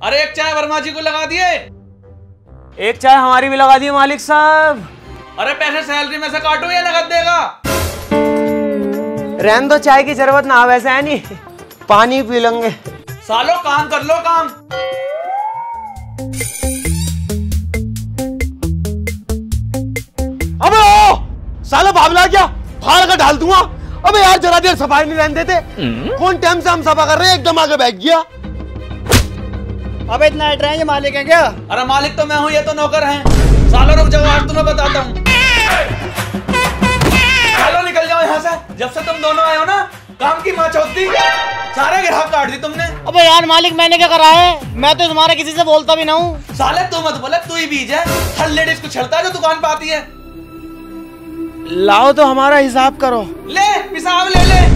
अरे एक चाय वर्मा जी को लगा दिए। एक चाय हमारी भी लगा दी मालिक साहब। अरे पैसे सैलरी में से काटो या नगद देगा? रहने दो, चाय की जरूरत ना वैसे है नहीं, पानी पी लेंगे। सालो काम कर लो काम। अबे ओ साला बाबला क्या फाड़ कर डाल दूंगा। अबे यार जरा देर सफाई नहीं रहने देते। कौन टाइम से हम सफा कर रहे हैं, एकदम आगे बैठ गया। अबे इतना हट रहे हैं, ये मालिक है क्या? अरे मालिक तो मैं हूँ, ये तो नौकर हैं। सालो रुक जाओ, आज तुम्हें बताता हूँ। सालो निकल जाओ यहाँ से। जब से तुम दोनों आए हो ना, काम की माँ चौथी सारे ग्राहक काट दी तुमने। अबे यार मालिक मैंने क्या करा है? मैं तो तुम्हारे किसी से बोलता भी ना हूँ। साले तू मत बोले, तू ही बीज है। हर लेडीज को छेड़ता है जो दुकान पे आती है। लाओ तो हमारा हिसाब करो। ले हिसाब ले ले।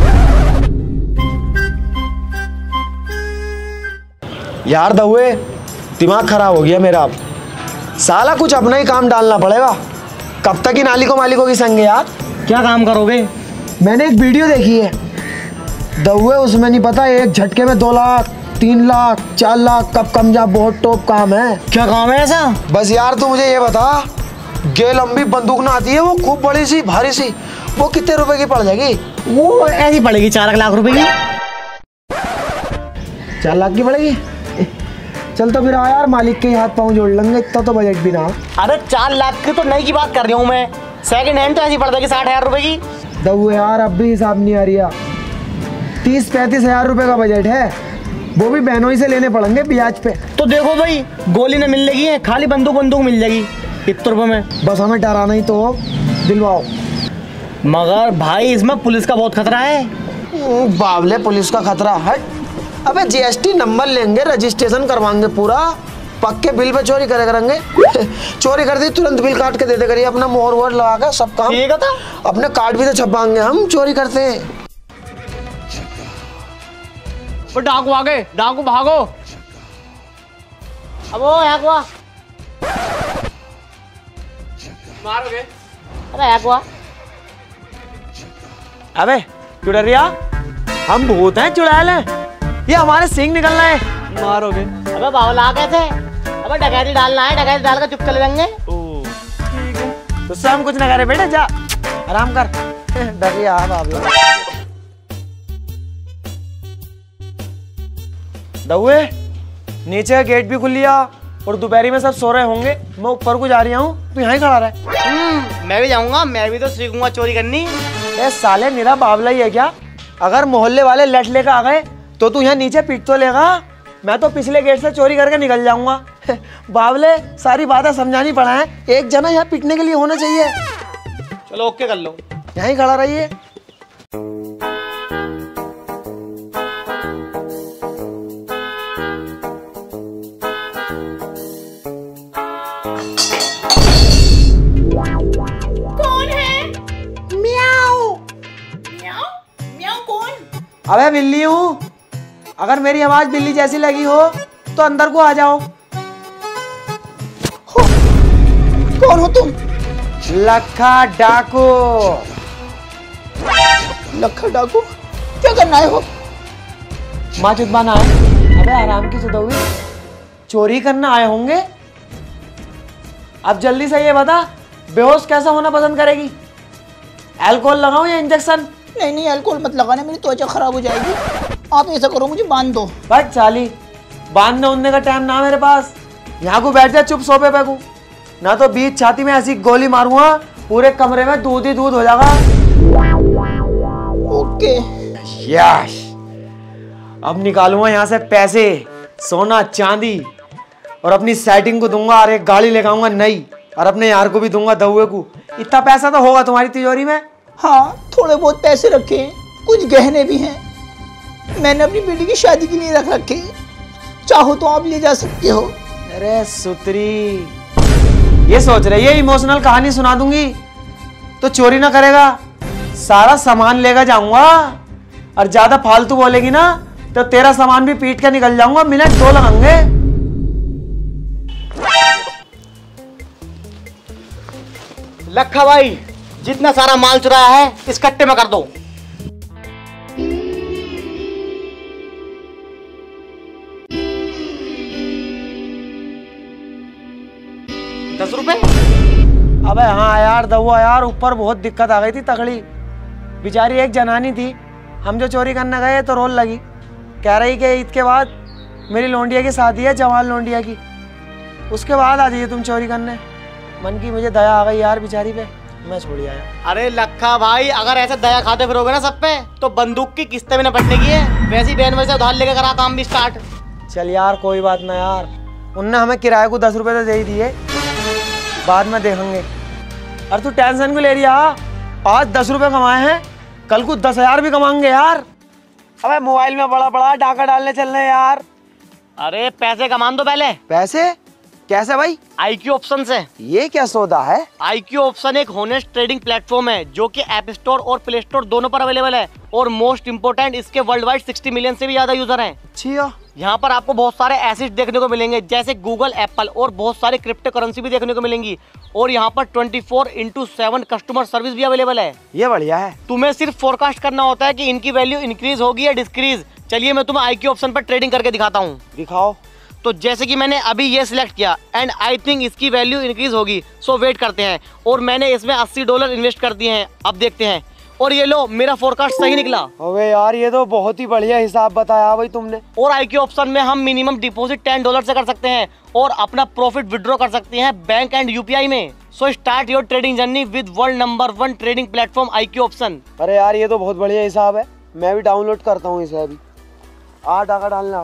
यार दहुए दिमाग खराब हो गया मेरा। अब साला कुछ अपना ही काम डालना पड़ेगा। कब तक ही नालिकों मालिकों की संग है यार। क्या काम करोगे? मैंने एक वीडियो देखी है दहुए, उसमें नहीं पता एक झटके में 2 लाख 3 लाख 4 लाख कब कम जा, बहुत टॉप काम है। क्या काम है ऐसा? बस यार तू मुझे ये बता, गे लंबी बंदूक ना आती है वो खूब बड़ी सी भारी सी, वो कितने रुपए की पड़ जाएगी? वो ऐसी पड़ेगी 4 लाख रुपए की। 4 लाख की पड़ेगी? चल तो फिर आ यार, मालिक के हाथ पाँव जोड़ लेंगे, इतना तो बजट भी ना। अरे 4 लाख की तो नई की बात कर रही हूँ मैं, सेकंड हैंड तो ऐसी पड़ जाएगी 60,000 रुपए की। दहुए यार अब भी हिसाब नहीं आ रहा। 30-35 हजार रुपए का बजट है, वो भी बहनों ही से लेने पड़ेंगे ब्याज पे। तो देखो भाई, गोली न मिलने की है, खाली बंदूक मिल जाएगी इतने रुपए में। बस हमें डराना ही तो दिलवाओ। मगर भाई इसमें पुलिस का बहुत खतरा है। बावले पुलिस का खतरा है? अबे जीएसटी नंबर लेंगे, रजिस्ट्रेशन करवाएंगे पूरा, पक्के बिल पे चोरी करेंगे। चोरी कर दी तुरंत बिल काट के दे दे करिए, अपना मोहर वोहर लगा के सब काम। ठीक है था? अपने कार्ड भी तो छपाएंगे हम, चोरी करते हैं। डाकू आ गए, डाकू भागो। अब वो यहाँ को मारोगे? अरे यहाँ को अबे क्यों डर रहा? हम भूत हैं, चुड़ैल हैं, ये हमारे सींग निकलना है। मारोगे? अबे बावला कैसे? अबे डकैती डालना है, डकैती डाल कर चुप चले जाएंगे। ठीक है, तो हम कुछ ना करे बेटे, जा आराम कर। डर रहा बाबला। दहुए नीचे का गेट भी खुल लिया और दोपहरी में सब सो रहे होंगे, मैं ऊपर को जा रही हूँ, तू यहाँ ही खड़ा रहे। मैं भी जाऊंगा, मैं भी तो सीखूंगा चोरी करनी। ए साले मेरा बावला ही है क्या? अगर मोहल्ले वाले लट लेकर आ गए तो तू यहाँ नीचे पीट तो लेगा, मैं तो पिछले गेट से चोरी करके निकल जाऊंगा। बावले सारी बातें समझानी पड़ा है, एक जना यहाँ पीटने के लिए होना चाहिए। चलो ओके कर लो, यहीं खड़ा रहिए। अबे बिल्ली हूँ, अगर मेरी आवाज बिल्ली जैसी लगी हो तो अंदर को आ जाओ। कौन हो तुम? लखा डाकू। लखा डाकू? क्या करना है हो? माँ चुदबाना है? अबे आराम की चुदौगी, चोरी करना आए होंगे। अब जल्दी से ये बता, बेहोश कैसा होना पसंद करेगी? अल्कोहल लगाऊं या इंजेक्शन? नहीं नहीं अल्कोहल मत लगाना, मेरी त्वचा खराब हो जाएगी। आप ऐसा करो, मुझे बांध दो। बस साली, बांधने उड़ने का टाइम ना मेरे पास। यहाँ को बैठ जा चुप सोफे पे को, ना तो बीच छाती में ऐसी गोली मारूंगा पूरे कमरे में दूध ही दूध हो जाएगा। ओके। यश, अब निकालूंगा यहाँ से पैसे, सोना चांदी, और अपनी सेटिंग को दूंगा और एक गाड़ी लेकर आऊंगा नई, और अपने यार को भी दूंगा दहुए को। इतना पैसा तो होगा तुम्हारी तिजोरी में? हाँ थोड़े बहुत पैसे रखे हैं, कुछ गहने भी हैं, मैंने अपनी बेटी की शादी के लिए रख रखे हैं, चाहो तो आप ले जा सकते हो। अरे सुतरी, ये सोच रही है इमोशनल कहानी सुना दूंगी तो चोरी ना करेगा, सारा सामान लेकर जाऊंगा, और ज्यादा फालतू बोलेगी ना तो तेरा सामान भी पीट के निकल जाऊंगा, मिनट 2 लगेंगे। लखा भाई, जितना सारा माल चुराया है इस कट्टे में कर दो। 10 रुपए? अबे हाँ यार दवा यार, ऊपर बहुत दिक्कत आ गई थी तगड़ी। बेचारी एक जनानी थी, हम जो चोरी करने गए तो रोल लगी, कह रही कि ईद के बाद मेरी लोंडिया की शादी है, जवान लोंडिया की, उसके बाद आ जाइए तुम चोरी करने। मन की मुझे दया आ गई यार बेचारी पे, मैं छोड़ आया। अरे लखा भाई, अगर ऐसे दया खाते फिरोगे ना सब पे, तो बंदूक की किस्तें भी ना पटने की है। वैसी बहन वैसे उधार लेकर करा काम भी स्टार्ट। चल यार कोई बात ना यार, उनने हमें किराए को 10 रुपए तो दे ही दिए, बाद में देखेंगे। और तू टेंशन क्यों ले रही है? आज 10 रुपए कमाए हैं, कल को 10,000 भी कमाएंगे यार। अबे मोबाइल में बड़ा बड़ा डाका डालने चल रहे यार। अरे पैसे कमा दो पहले। पैसे कैसे भाई? IQ ऑप्शन से। ये क्या सौदा है? IQ ऑप्शन एक होनेस्ट ट्रेडिंग प्लेटफॉर्म है जो कि ऐप स्टोर और प्ले स्टोर दोनों पर अवेलेबल है, और मोस्ट इंपोर्टेंट इसके वर्ल्ड वाइड 60 मिलियन से भी ज्यादा यूजर हैं। अच्छा, यहाँ पर आपको बहुत सारे एसेट्स देखने को मिलेंगे जैसे गूगल, एप्पल, और बहुत सारे क्रिप्टो करेंसी भी देखने को मिलेंगी, और यहाँ पर 24/7 कस्टमर सर्विस भी अवेलेबल है। ये बढ़िया है। तुम्हें सिर्फ फोरकास्ट करना होता है कि इनकी वैल्यू इंक्रीज होगी या डिक्रीज। चलिए मैं तुम्हें IQ ऑप्शन पर ट्रेडिंग करके दिखाता हूँ। दिखाओ। तो जैसे कि मैंने अभी ये सिलेक्ट किया एंड आई थिंक इसकी वैल्यू इंक्रीज होगी, सो वेट करते हैं। और मैंने इसमें $80 इन्वेस्ट कर दिए हैं, अब देखते हैं। और ये लो, मेरा फोरकास्ट सही निकला। अबे यार ये तो बहुत ही बढ़िया हिसाब बताया भाई तुमने। और IQ ऑप्शन में हम मिनिमम डिपॉजिट $10 से कर सकते हैं और अपना प्रॉफिट विड्रॉ कर सकते हैं बैंक एंड UPI में। So start your trading journey with world number 1 trading platform IQ option. अरे यार ये तो बहुत बढ़िया हिसाब है, मैं भी डाउनलोड करता हूँ इसे अभी। डाका डालना।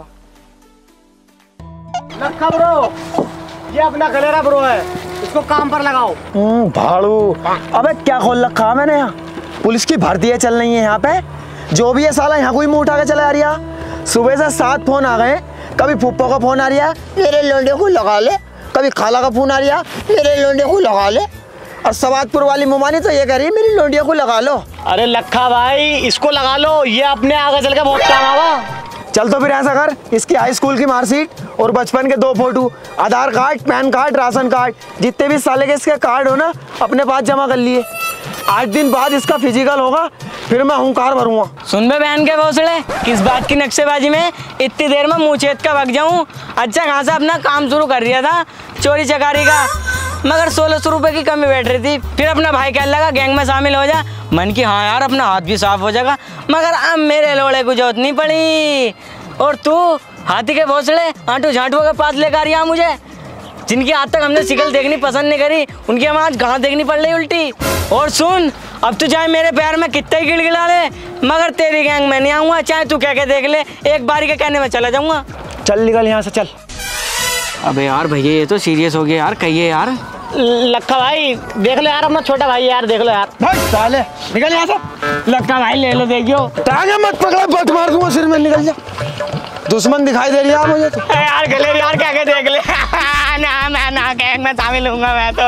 लखा ब्रो, ये अपना गलेरा ब्रो है, इसको काम पर लगाओ। भाड़ू, अबे क्या खोल रखा है मैंने यहाँ? पुलिस की भर्ती चल रही है यहाँ पे, जो भी है साला यहाँ कोई मुंह उठा के चला आ रहा। सुबह से 7 फोन आ गए, कभी फुप्पो का फोन आ रहा, मेरे लोंडे को लगा ले, कभी खाला का फोन आ रहा, मेरे लोंडे को लगा ले, और सवादपुर वाली मुमानी तो ये कह रही है मेरी लोंडिया को लगा लो। अरे लखा भाई, इसको लगा लो, ये अपने आगे चल के बहुत काम आवा। चल तो फिर ऐसा कर, इसकी हाई स्कूल की मार्कशीट और बचपन के 2 photo, Aadhaar card, PAN card, ration card, जितने भी साले के इसके कार्ड हो ना, अपने पास जमा कर लिए। 8 दिन बाद इसका फिजिकल होगा, फिर मैं हुंकार भरूंगा। सुन बे बहन के भोसड़े, किस बात की नक्शेबाजी में इतनी देर में मुँह छेद का भाग जाऊँ? अच्छा खासा अपना काम शुरू कर दिया था चोरी चकारी का, मगर 1600 रुपए की कमी बैठ रही थी। फिर अपना भाई कहने लगा गैंग में शामिल हो जा। मन की हाँ यार, अपना हाथ भी साफ हो जाएगा, मगर अब मेरे लोड़े को जरूरत नहीं पड़ी। और तू हाथी के भोसड़े आंटू झांटू के पास लेकर आ रही है मुझे, जिनकी आज तक हमने शिकल देखनी पसंद नहीं करी, उनकी हम आज गांठ देखनी पड़ रही उल्टी। और सुन, अब तू चाहे मेरे पैर में कितने ही गिड़गिड़ा ले, मगर तेरी गैंग में नहीं आऊँगा, चाहे तू कह के देख ले, एक बारी के कहने में चला जाऊँगा। चल निकल यहाँ से, चल। अबे यार भैया ये तो सीरियस हो गया यार, कहिए यार। लखा भाई देख लो यार, अपना छोटा भाई यार, देख लो यार। साले निकल यहाँ से। लक्का भाई ले लो, देखियो। टांगे मत पकड़ा, बट मार दूंगा सिर में, निकल जा। दुश्मन दिखाई दे रहा है मुझे तो। यार गले यार, क्या के देख ले। ना गैंग में शामिल होऊंगा मैं तो।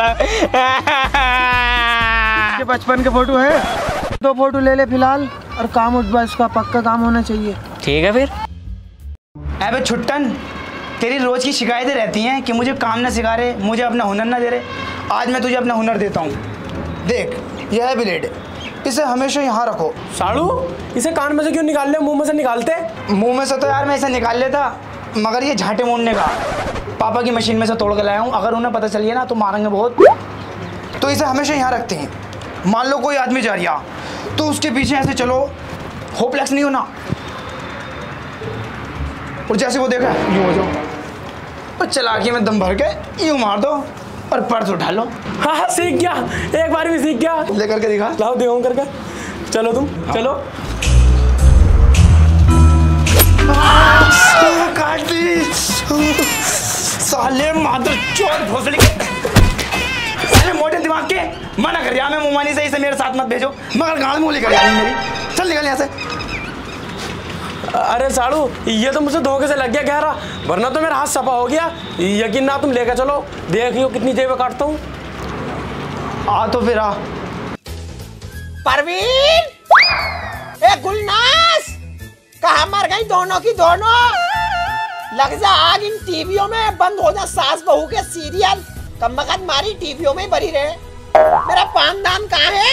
के बचपन के फोटो है, 2 फोटो ले ले फिलहाल, और काम उठ बा, इसका पक्का काम होना चाहिए। ठीक है फिर। अबे छुट्टन, तेरी रोज की शिकायतें रहती हैं कि मुझे काम ना सिखा रहे, मुझे अपना हुनर ना दे रहे। आज मैं तुझे अपना हुनर देता हूँ। देख, यह है ब्लेड, इसे हमेशा यहाँ रखो। साड़ू, इसे कान में से क्यों निकाल ले, मुंह में से निकालते? मुंह में से तो यार मैं इसे निकाल लेता, मगर ये झांटे मोड़ने का पापा की मशीन में से तोड़ के लाया हूँ। अगर उन्हें पता चलिए ना तो मारेंगे बहुत, तो इसे हमेशा यहाँ रखते हैं। मान लो कोई आदमी जा रहा तो उसके पीछे ऐसे चलो, होपलेस नहीं होना, और जैसे वो देखा यूँ हो जाओ, और चलाकी में दम भर के यूँ मार दो और पर्स उठा लो। हाँ सीख गया, एक बार भी सीख गया। लेकर के दिखा, लाओ देखो करके। चलो तुम चलो। काट दी साले मादर चोर भोसड़ी के, साले मोटे दिमाग के। मना कर दिया मैं मुमानी से, इसे मेरे साथ मत भेजो, मगर गाड़ मुँह लेकर जानी मेरी। चल निकल यहाँ से। अरे साड़ू, ये तो मुझे धोखे से लग गया गहरा, वरना तो मेरा हाथ सफा हो गया। यकीन ना, तुम लेकर चलो, देखियो कितनी जेबें काटता हूँ। आ तो फिर आ। परवीन, ए गुलनास, कहाँ मर गई दोनों की दोनों? लग जा आग इन टीवियों में, बंद हो जा सास बहू के सीरियल। कमबख्त मारी टीवियों में भरी रहे। मेरा पानदान कहाँ है?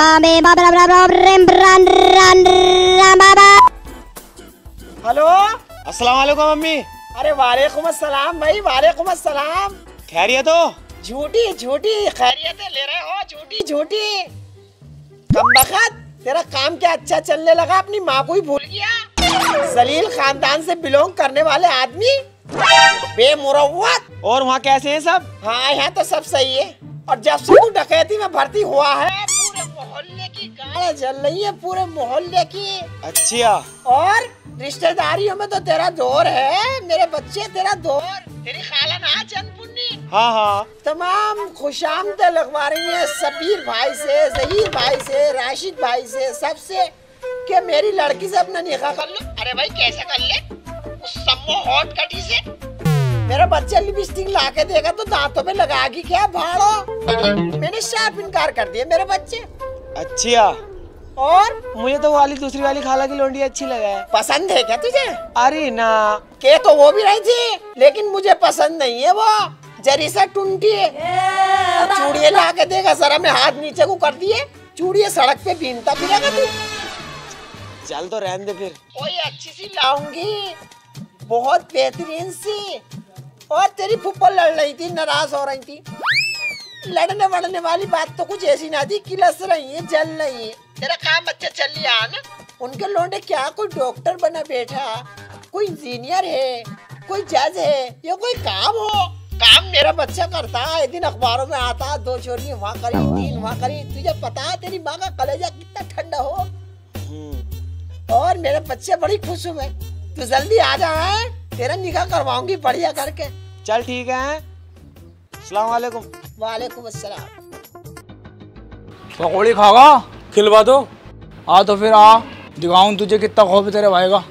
हेलो, अस्सलाम वालेकुम मम्मी। अरे वालेकुम अस्सलाम भाई, वालेकुम अस्सलाम। खैरियत हो? झूठी झूठी खैरियतें ले रहे हो, झूठी झूठी। कमबख्त, तेरा काम क्या अच्छा चलने लगा, अपनी माँ को ही भूल गया। जलील खानदान से बिलोंग करने वाले आदमी, बेमुरव्वत। और वहाँ कैसे हैं सब? हाँ यहाँ तो सब सही है। और जब से तू डकैती में भर्ती हुआ है, पूरे मोहल्ले की गाड़ें जल रही है, पूरे मोहल्ले की। अच्छा। और रिश्तेदारियों में तो तेरा दौर है मेरे बच्चे, तेरा दौर। तेरी खाला ना चंदपुन्नी, हाँ हाँ, तमाम खुशामदें लगवा रही है सबीर भाई से, जहीर भाई से, राशिद भाई से, सबसे कि मेरी लड़की से अपना निकाह कर लो। अरे भाई कैसे कर ले, उस सम्मो हॉट कटी से। मेरा बच्चा लिपस्टिक ला के देगा तो दांतों में लगाएगी क्या भाड़ो? मैंने साफ इनकार कर दिया मेरे बच्चे। अच्छा। और मुझे तो वाली दूसरी वाली खाला की लौंडी अच्छी लगा है। पसंद है क्या तुझे? अरे ना, के तो वो भी रही थी, लेकिन मुझे पसंद नहीं है वो, जरी सा टुंटी है। चूड़ियाँ ला के देगा, जरा मैं हाथ नीचे को कर दिए, चूड़ियाँ सड़क पे बीनता फिरेगा तू। चल तो रहने दे फिर। कोई अच्छी सी लाऊंगी, बहुत बेहतरीन सी। और तेरी फुप्पो लड़ रही थी, नाराज हो रही थी। लड़ने वड़ने वाली बात तो कुछ ऐसी ना थी, किलस रही है, जल रही है। तेरा काम अच्छा चल लिया ना। उनके लौंडे क्या कोई डॉक्टर बना बैठा, कोई इंजीनियर है, कोई जज है, या कोई काम हो। काम मेरा बच्चा करता है, दिन अखबारों में आता, 2 चोरी वहाँ करी, 3 वहाँ करी। तुझे पता है तेरी माँ का कलेजा कितना ठंडा हो। और मेरे बच्चे बड़ी खुश हुए। तू जल्दी आ जा, तेरा निकाह करवाऊंगी बढ़िया करके। चल ठीक है, अस्सलाम वालेकुम। वालेकुम अस्सलाम। पकौड़ी खागा? खिलवा दो। आ तो फिर आ, दिखाऊं तुझे कितना खौफ है तेरे भाई का।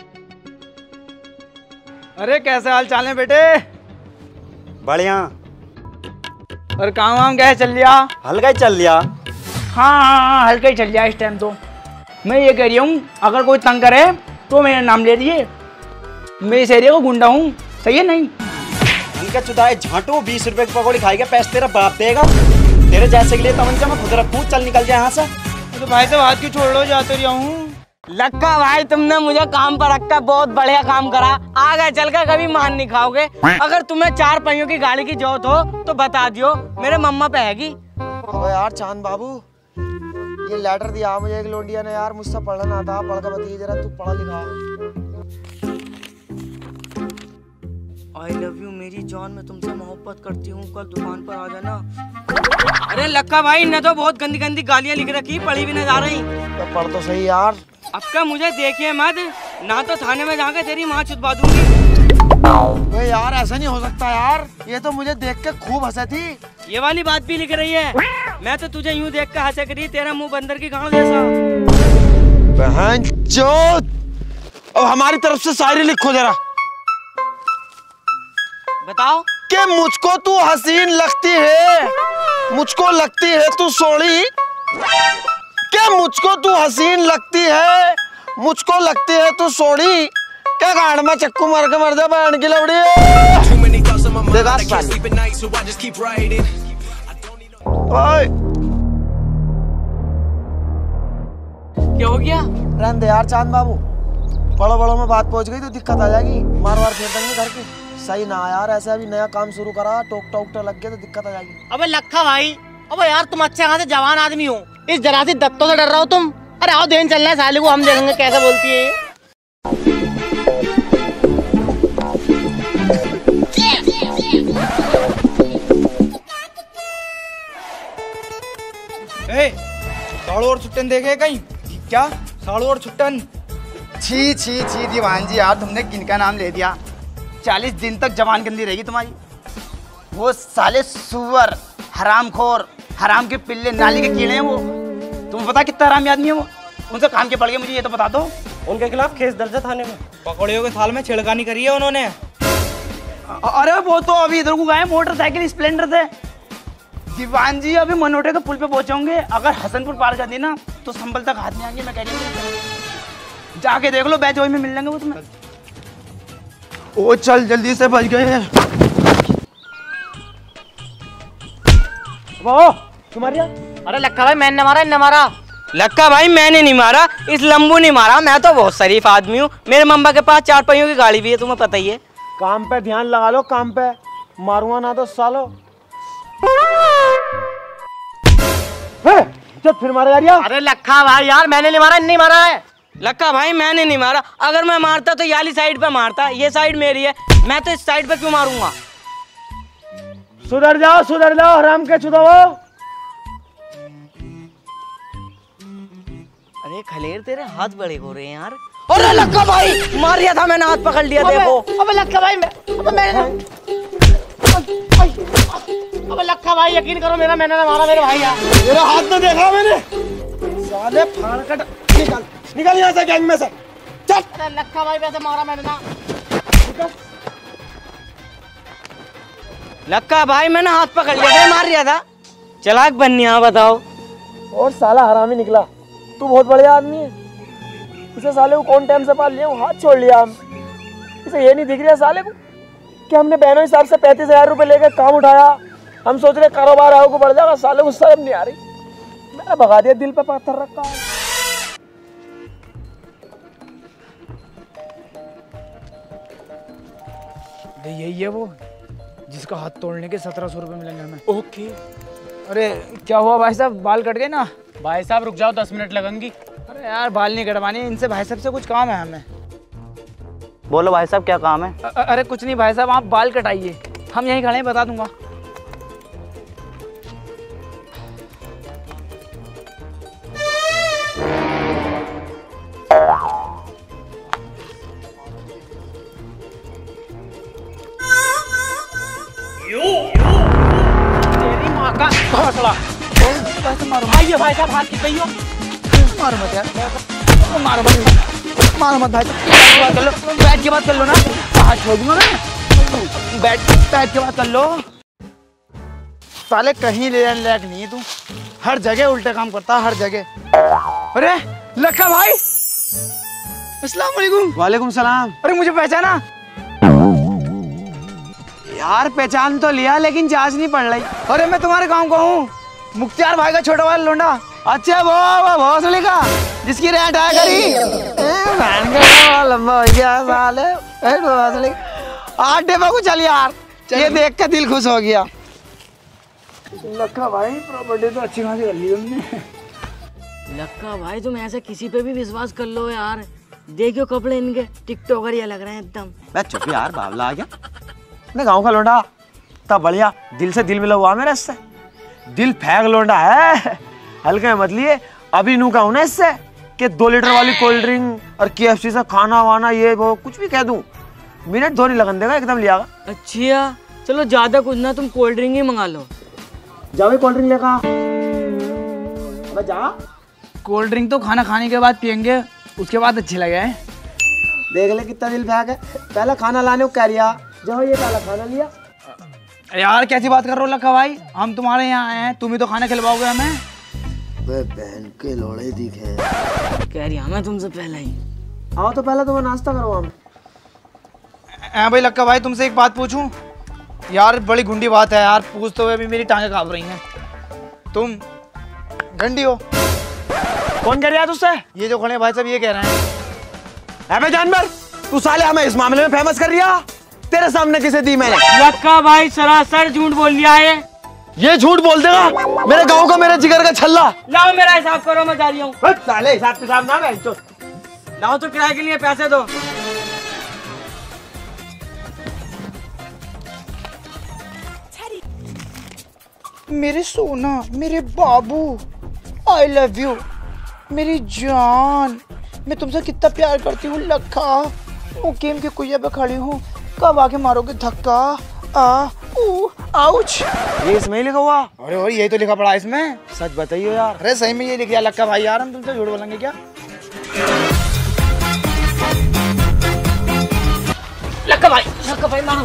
अरे कैसे हाल चाल है बेटे? बढ़िया। और काम वाम कैसे चल लिया? हल्का ही चल लिया। हाँ, हल्का ही चल लिया इस टाइम तो। मैं ये कह रही हूँ, अगर कोई तंग करे तो मेरा नाम ले लीजिए। मैं इस एरिया को गुंडा हूँ, सही है नहीं? इनका चुदाए झांटू, 20 रुपए की पकौड़ी खाएगा, पैसे तेरा बाप देगा। तेरे जैसे के लिए तमंचा मैं खुद रखूँ, चल निकल जाए यहाँ से। तो भाई साहब हाथ क्यों छोड़ लो, जाते रहा हूँ। लक्का भाई, तुमने मुझे काम पर रखा, बहुत बढ़िया काम करा। आगे चलकर कभी मान नहीं खाओगे। अगर तुम्हें 4 पहियों की गाड़ी की जरूरत हो तो बता दियो, मेरे मम्मा पे हैगी। अबे यार चांद बाबू, ये लेटर दिया मुझे एक लौंडिया ने यार, मुझसे पढ़ना आता, पढ़ कर बताइए जरा, तू पढ़ा लिखा। आई लव यू मेरी जान, मैं तुमसे मोहब्बत करती हूँ, कल दुकान पर आ जाना। अरे लक्का भाई ने तो बहुत गंदी गंदी गालियाँ लिख रखी, पढ़ी भी न जा रही। तो पढ़ तो सही यार। अब क्या मुझे देखिए मत, ना तो थाने में जाके तेरी माँ छुपा दूंगी। वे यार ऐसा नहीं हो सकता यार, ये तो मुझे देख के खूब हंसी थी। ये वाली बात भी लिख रही है। मैं तो तुझे यूं देख कर हंसा करी, तेरा मुंह बंदर की गांव जैसा। बहन चोद, अब हमारी तरफ से शायरी लिखो जरा। बताओ। कि मुझको तू हसीन लगती है, मुझको लगती है तू सोड़ी। क्या मुझको तू हसीन लगती है, मुझको लगती है तू सोड़ी। क्या गाड़ में चक्कू मार के मर जा बहन की लवड़ी। देखा क्या हो गया? रहने दे यार चांद बाबू, बड़ो बड़ो में बात पहुंच गई तो दिक्कत आ जाएगी, मार वार फेर देंगे घर की। सही ना यार, ऐसे अभी नया काम शुरू करा, टोकटा उकटा लग गया तो दिक्कत आ जाएगी। अबे लक्का भाई, अबे यार तुम अच्छे खासे जवान आदमी हो, इस जरा सी दत्तों से डर रहे हो तुम? अरे आओ देन चलना है साले को, हम देखेंगे कैसे बोलती है ए, साड़ू और छुट्टन देखे कहीं? क्या साड़ू और छुट्टन? छी छी छी दीवान जी, यार तुमने किनका नाम ले दिया? 40 दिन तक जवान गंदी रहेगी तुम्हारी। वो साले सुअर, हरामखोर, हराम के पिल्ले, नाली के कीड़े हैं वो। तुम्हें पता कितना हरामी आदमी है वो? उनसे काम के पड़ गए मुझे, ये तो बता दो। उनके खिलाफ केस दर्ज है थाने में। पकौड़ियों के थाल में छिड़कानी करी है उन्होंने। अरे वो तो अभी इधर को गए, मोटरसाइकिल स्प्लेंडर से। दीवान जी अभी मनोटे के पुल पे पहुंचोगे, अगर हसनपुर पार कर दी ना तो संभल तक हाथ नहीं आएंगे। मैं कह रही हूँ जाके देख लो, बैच वही में मिल लेंगे वो तुम्हें। ओ चल जल्दी से, बच गए। वो तुम्हारिया? अरे लक्का भाई मैंने मारा, इन्हें मारा। लक्का भाई मैंने नहीं मारा, इस लंबू ने मारा। मैं तो बहुत शरीफ आदमी हूँ, मेरे मम्मा के पास 4 पहियों की गाड़ी भी है, तुम्हें पता ही है। काम पे ध्यान लगा लो, काम पे। मारूंगा ना तो सालो। चल फिर मारा यार। अरे लक्का भाई यार, मैंने नहीं मारा, नहीं मारा है। लक्का भाई मैंने नहीं मारा, अगर मैं मारता तो याली साइड पे मारता, ये साइड मेरी है, मैं तो इस साइड पे क्यों मारूंगा। सुधर जाओ हराम के चुदाओ। अरे खलेर तेरे हाथ बड़े हो रहे हैं यार। अरे लक्का भाई मार दिया था मैंने, हाथ पकड़ लिया देखो। अबे लक्का भाई अबे लक्का भाई यकीन करो मैंने ना मारा मेरे भाई यार। मेरा हाथ तो देखा मैंने। साले फाड़ कट निकल यहाँ से गैंग में से। चल। अरे लक्का भाई वैसे मारा मैंने ना। लक्का भाई मैंने हाथ पकड़ लिया था, मार दिया था। चलाक बननी है बताओ। और साला हरामी निकला, तू बहुत बढ़िया आदमी है। इसे साले को कौन टाइम से पाल लिया, हाथ छोड़ लिया हम। इसे ये नहीं दिख रहा साले को कि हमने बहनों हिसाब से 35,000 रुपए लेकर काम उठाया। हम सोच रहे कारोबार आओ को बढ़ जाएगा, साले को शर्म नहीं आ रही। मैंने भगा दिया, दिल पे पत्थर रखा है। यही है वो जिसका हाथ तोड़ने के 1700 रुपए मिलेंगे हमें। ओके। अरे क्या हुआ भाई साहब, बाल कट गए ना? भाई साहब रुक जाओ, 10 मिनट लगेंगी। अरे यार बाल नहीं कटवाने, इनसे भाई साहब से कुछ काम है हमें। बोलो भाई साहब क्या काम है? अरे कुछ नहीं भाई साहब, आप बाल कटाइए, हम यहीं खड़े हैं, बता दूंगा। तेरी माँ का घोंसला। भाई भाई साहब हाथ कितने हो? मारो मत यार, मारो मत भाई साहब, कर लो, बैठ के बात कर लो ना, हाथ छोड़ दूंगा मैं। बैठ के बात कर लो। साले कहीं लेने लायक नहीं है तू, हर जगह उल्टे काम करता है, हर जगह। अरे लक्का भाई, अस्सलाम वालेकुम। वालेकुम सलाम। अरे मुझे पहचाना? यार पहचान तो लिया लेकिन जांच नहीं पड़ रही। अरे मैं तुम्हारे गांव का हूँ, मुख्तियार भाई का छोटा वाला लोंडा। अच्छा वो भोसड़ी का जिसकी रेंट आया करी। लंबा हो गया साले। आटे को चल यार, ये देख के दिल खुश हो गया। लक्का भाई प्रॉपर्टी तो अच्छी खासी कर ली तुमने। लक्का भाई तुम ऐसे किसी पे भी विश्वास कर लो यार, देखियो कपड़े इनके टिकटॉकर ये लग रहे हैं एकदम। मैं चुप यार, बावला आ गया। मैं गाँव का लोंडा तब बढ़िया, दिल से दिल मिला हुआ मेरे इससे। दिल फेंक लोंडा है, हल्के मत लिए। अभी नू कहूँ ना इससे कि 2 लीटर वाली कोल्ड ड्रिंक और KFC से खाना वाना ये वो कुछ भी कह दूं, मिनट 2 नहीं लगन देगा, एकदम लिया। अच्छा चलो ज्यादा कुछ ना, तुम कोल्ड ड्रिंक ही मंगा लो। जाओ कोल्ड ड्रिंक लेकर जा। कोल्ड ड्रिंक तो खाना खाने के बाद पियेंगे, उसके बाद अच्छे लगे हैं। देख ले कितना दिल फेंक है, पहला खाना लाने को कह लिया, जाओ ये पहला खाना लिया। यार कैसी बात कर रहे हो लक्का भाई, हम तुम्हारे यहाँ आए हैं, तुम ही तो खाना खिलवाओगे हमें। वे बहन के लोड़े दिखे, कह रही मैं तुमसे पहले ही। आओ तो पहले तुम्हें नाश्ता करो हम। भाई लक्का भाई तुमसे एक बात पूछूं यार, बड़ी गुंडी बात है यार, पूछते हुए भी मेरी टांगें कांप रही हैं। तुम गंडी हो? कौन कह रहा है तुझसे? ये जो खड़े भाई साहब ये कह रहे हैं। अबे जानवर, तू साले हमें इस मामले में फेमस कर दिया। तेरे सामने किसे दी मैंने? लक्का भाई सरासर झूठ बोल दिया है। ये झूठ बोल देगा? मेरे गांव का, मेरे जिगर का छल्ला। लाओ मेरा हिसाब करो, मैं जा रही हूँ। साले हिसाब किताब ना है। लाओ तो किराए के लिए पैसे दो। मेरे सोना, मेरे बाबू, आई लव यू, मेरी जान, मैं तुमसे कितना प्यार करती हूँ लक्का। वो गेम के कुइया पे खड़ी हूँ, कब आके मारोगे धक्का? आउच। ये इसमें ही लिखा हुआ? अरे और यही तो लिखा पड़ा इसमें। सच बताइए यार। अरे सही में ये लिख दिया लक्का भाई, यार हम तुमसे झूठ बोलेंगे क्या? लक्का भाई मारो।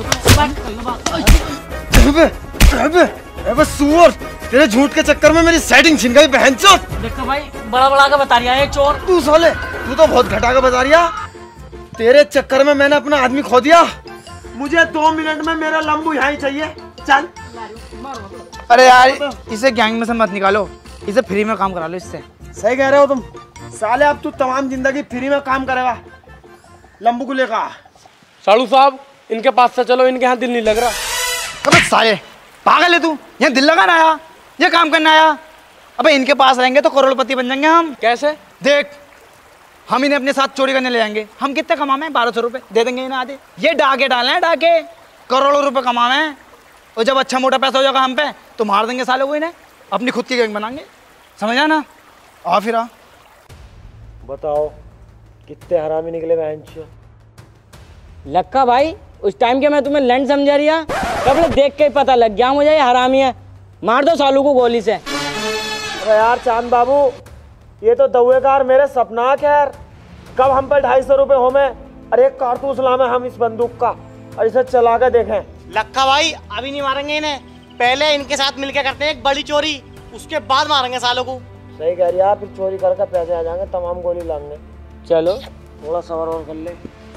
अबे सुअर, तेरे झूठ के चक्कर में मेरी सेटिंग छिन गई बहनचोद। लक्का भाई बड़ा बड़ा का बता रहा है चोर। तू साले, तू तो बहुत घटा के बता रहा। तेरे चक्कर में मैंने अपना आदमी खो दिया। मुझे 2 मिनट में मेरा लंबू यहाँ ही चाहिए। चल। अरे यार इसे गैंग में से मत निकालो, इसे फ्री में काम करा लो इससे। सही कह रहे हो तुम साले, अब तू तमाम जिंदगी फ्री में काम करेगा लंबू को लेकर। साड़ू साहब इनके पास से चलो, इनके यहाँ दिल नहीं लग रहा। अबे साले पागल है तू, यहाँ दिल लगाना आया, ये काम करना आया? अबे इनके पास रहेंगे तो करोड़पति बन जाएंगे हम। कैसे? देख, हम इन्हें अपने साथ चोरी करने ले जाएंगे। हम कितने कमाए हैं? 1200 रुपए दे देंगे इन्हें आधे। ये डाके डाले हैं, डाके करोड़ों रुपए कमाए हैं। और जब अच्छा मोटा पैसा हो जाएगा हम पे तो मार देंगे साले को, इन्हें अपनी खुद की गैंग बनाएंगे। समझा ना? आ फिर आ। बताओ कितने हरामी निकले बहन। लक्का भाई, उस टाइम के मैं तुम्हें लंड समझा रिया, कब देख के पता लग गया मुझे ये हरामी है। मार दो सालू को गोली से। अरे यार चांद बाबू, ये तो दउएकार मेरे सपना खैर। कब हम पे 250 रुपए हो में, अरे एक कारतूस लामे हम इस बंदूक का और इसे चला के देखें। लक्का भाई अभी नहीं मारेंगे इन्हें, पहले इनके साथ मिलके करते हैं एक बड़ी चोरी, उसके बाद मारेंगे सालों को। सही कह रही है आप, फिर चोरी करके पैसे आ जाएंगे, तमाम गोली लाएंगे। चलो थोड़ा सबर और कर ले।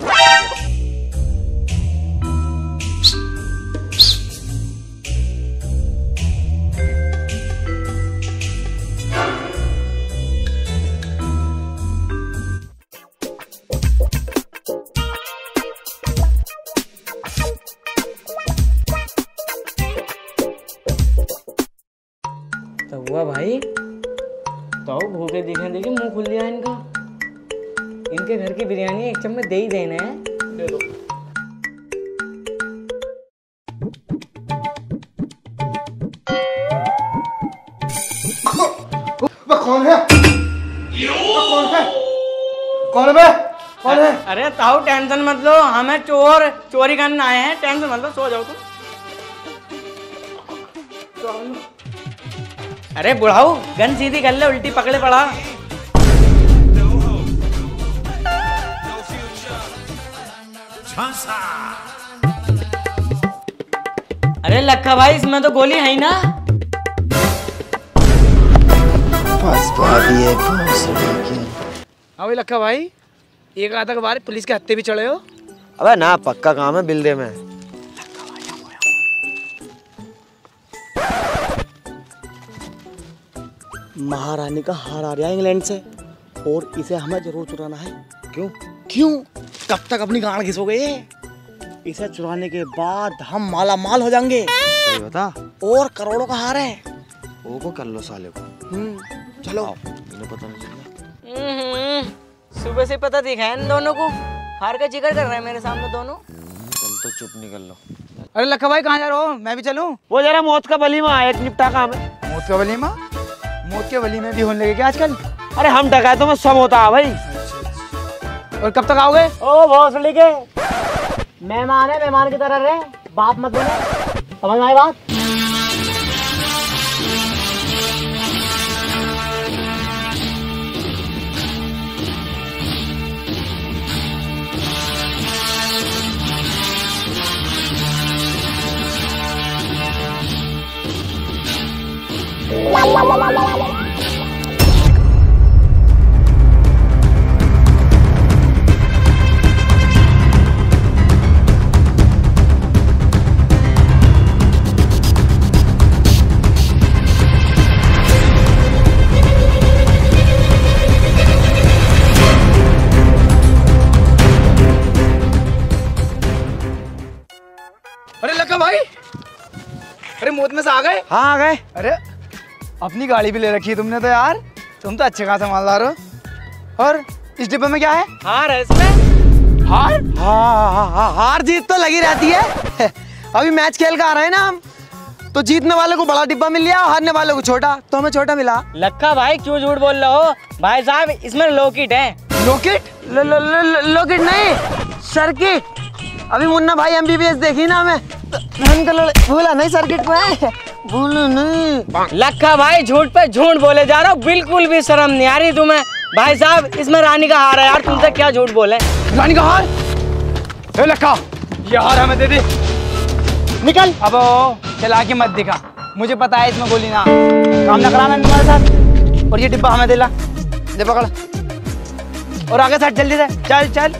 तो हुआ भाई, तो भूखे दिखे देखिए मुंह खुल गया इनका। इनके घर की बिरयानी एक चम्मच दे ही देना है। दे दो। कौन है? कौन है? कौन है बे? कौन है? अरे ताऊ टेंशन मत लो, हमें चोरी करने आए हैं, टेंशन मत लो, सो जाओ तुम। अरे बुढ़ाऊ, गन सीधी कर ले, उल्टी पकड़े पड़ा। अरे लक्का भाई, इसमें तो गोली है ही ना। अबे लक्का भाई, एक आधा के बार पुलिस के हत्थे भी चढ़े हो। अबे ना, पक्का काम है बिल्डे में। महारानी का हार आ रहा है इंग्लैंड से और इसे हमें जरूर चुराना है। क्यों? कब तक अपनी गांड घिसोगे? इसे चुराने के बाद हम माला माल हो जाएंगे। सही बता। और करोड़ों का हार है। वो को कर लो साले को। चलो। इन्हें पता नहीं चला। सुबह से पता दिखा है इन दोनों को, हार का जिक्र कर रहे हैं मेरे सामने दोनों। चल तो चुप निकल लो। अरे लक्का भाई कहाँ जा रहे हो? मैं भी चलूं? वो जरा मौत का वलीमा है, एक निपटा काम है। मौत का वलीमा? मौत के वलीमे भी होने लगे क्या आजकल? अरे हम डकैतों में सब होता है भाई। और कब तक आओगे? ओ भोसड़ी के मेहमान है, मेहमान की तरह रहे, बाप मत बने। समझ में आई बात? अरे लक्का भाई, अरे मौत में से आ गए? हाँ आ गए। अरे अपनी गाड़ी भी ले रखी है तुमने तो यार, तुम तो अच्छे खासा मालदार हो। और इस डिब्बे में क्या है? हार है इसमें। हार? हाँ, हार जीत तो लगी रहती है। अभी मैच खेल कर आ रहे हैं ना हम, तो जीतने वाले को बड़ा डिब्बा मिल गया, हारने वाले को छोटा, तो हमें छोटा मिला। लक्का भाई क्यों झूठ बोल रहे हो? भाई साहब इसमें लॉकेट है। लॉकेट? लॉकेट नहीं, सर्किट। अभी मुन्ना भाई MBBS देखी ना हमें, भूला नहीं सर्किट पे, भूलो नहीं। लक्का भाई झूठ पे झूठ बोले जा रहा हो, बिल्कुल भी शर्म नहीं आ रही तुम्हें। भाई साहब इसमें रानी का हार है यार, तुमसे क्या झूठ बोले। रानी का हार? ए लक्का, ये हार हमें दे दे। निकल। अब चला के मत दिखा, मुझे पता है इसमें गोली ना, काम ना कराना तुम्हारे साथ। और ये डिब्बा हमें दे ला, ले पकड़। और आगे साथ जल्दी से चल चल।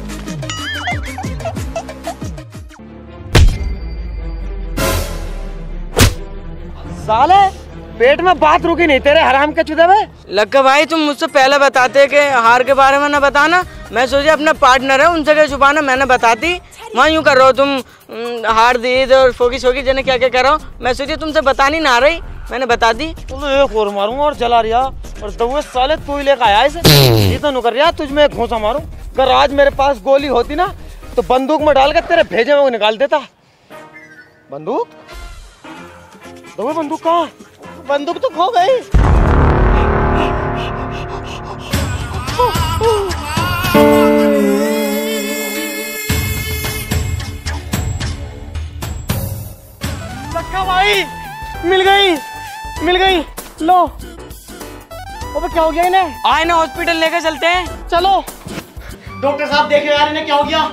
साले पेट में बात रुकी नहीं तेरे हराम के चुदे में। लक्का भाई तुम मुझसे पहले बताते कि हार के बारे में ना बताना, मैं सोचे अपना पार्टनर है उनसे क्या छुपाना, मैंने बताती। वहाँ यूँ कर रहे हो तुम, हार दी और फोकी शोकी जने क्या क्या कर रहा हो, मैं सोची तुमसे बतानी ना आ रही। मैंने बता दी। एक और मारूंगा और जला रिया और दउए साले तू ही लेकर आया इसे। ये तो नु कर रिया तुझ में एक घोंसा मारूं। अगर आज मेरे पास गोली होती ना तो बंदूक में डाल कर तेरे भेजे में निकाल देता। बंदूक? दउए बंदूक कहाँ? बंदूक तो खो गई। लक्का भाई मिल गई लो। अबे क्या हो गया इन्हें? आए ना हॉस्पिटल लेके चलते हैं। चलो डॉक्टर साहब देखिए यार इन्हें क्या हो गया।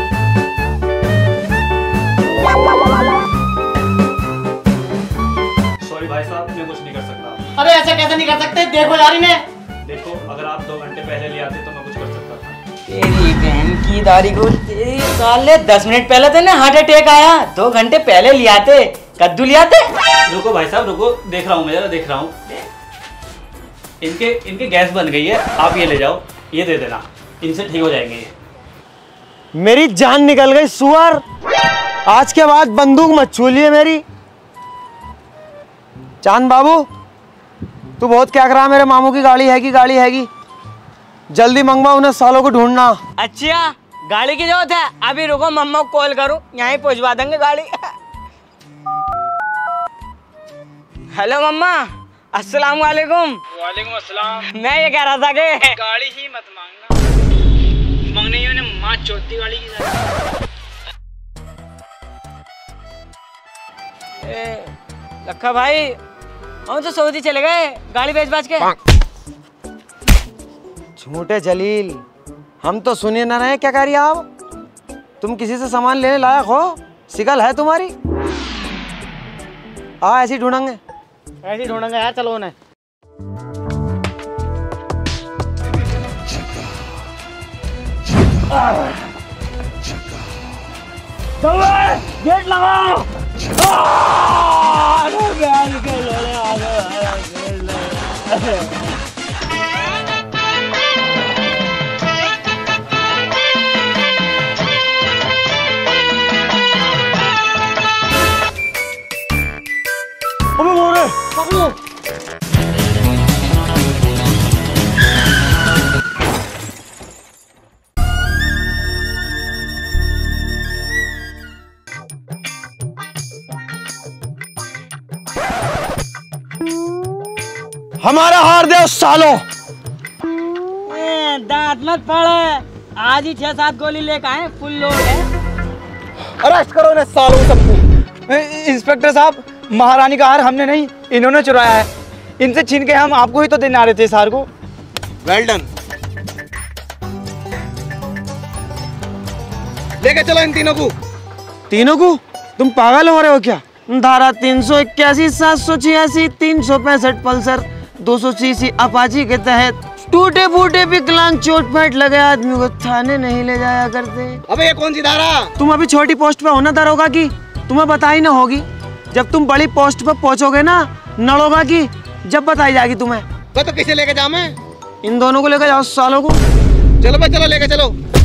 सॉरी भाई साहब, मैं कुछ नहीं कर सकता। अरे ऐसा कैसे नहीं कर सकते? देखो यार इन्हें। देखो, अगर आप 2 घंटे पहले ले आते तो मैं कुछ कर सकता था। तेरी बहन की दाढ़ी को तेरी साले 10 मिनट पहले तो ना हार्ट अटैक आया, 2 घंटे पहले ले आते, कद्दू ले आते। रुको भाई साहब रुको, देख रहा हूँ मैं, जरा देख रहा हूँ। इनके गैस बन गई है, आप ये ले जाओ, ये दे देना, इनसे ठीक हो जाएंगे ये। मेरी जान निकल गई सुअर। आज के बाद बंदूक मत छूलिए मेरी। चांद बाबू तू बहुत क्या करा, मेरे मामू की गाड़ी हैगी। जल्दी मंगवा उन्हें सालों को ढूंढना। अच्छा गाड़ी की जरूरत है? अभी रुको, मम्मा को कॉल करूं, यहीं पहुंचवा देंगे गाड़ी। हेलो मम्मा, अस्सलाम वालेकुम। वालेकुम अस्सलाम। मैं ये कह रहा था कि गाड़ी ही मत मांगना, मांगने ही उन्हें माँ चौथी वाली की लक्का भाई हम तो सऊदी चले गए गाड़ी बेच के। झूठे जलील, हम तो सुने न रहे क्या कह रही आप? तुम किसी से सामान लेने लायक हो? शिकल है तुम्हारी? ऐसे ही ढूंढेंगे यार, चलो उन्हें। गेट लगाओ। हमारा हार दे सालों। दांत मत फाड़े, आज ही 6-7 गोली लेकर आए, फुल लोड है। अरेस्ट करो इन्हें सालों सबको। इंस्पेक्टर साहब, महारानी का हार हमने नहीं, इन्होंने चुराया है। इनसे छीन के हम आपको ही तो देने आ रहे थे इस हार को। Well done. लेके चलो इन तीनों को। तुम पागल हो रहे हो क्या? धारा 381, 786, 365 पल्सर, 200 सीसी अपाची के तहत टूटे फूटे विकलांग चोट पैंट लगे आदमी को थाने नहीं ले जाया करते। अबे ये कौन सी धारा? तुम अभी छोटी पोस्ट पे हो ना दरोगा की, तुम्हें बताई ना होगी। जब तुम बड़ी पोस्ट पे पहुंचोगे ना नड़ोगा की, जब बताई जाएगी तुम्हें। तो किसे लेके जाऊं मैं? इन दोनों को लेकर जाओ सालों को। चलो भाई चलो, लेके चलो।